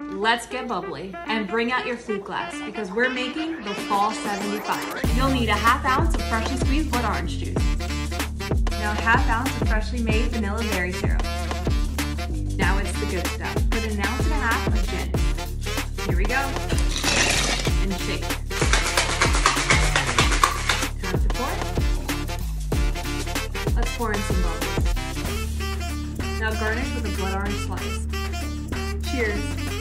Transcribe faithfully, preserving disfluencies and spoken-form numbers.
Let's get bubbly and bring out your flute glass because we're making the Fall seventy-five. You'll need a half ounce of freshly squeezed blood orange juice. Now a half ounce of freshly made vanilla berry syrup. Now it's the good stuff. Put an ounce and a half of gin. Here we go. And shake. Time to pour. Let's pour in some bubbles. Now garnish with a blood orange slice. Cheers.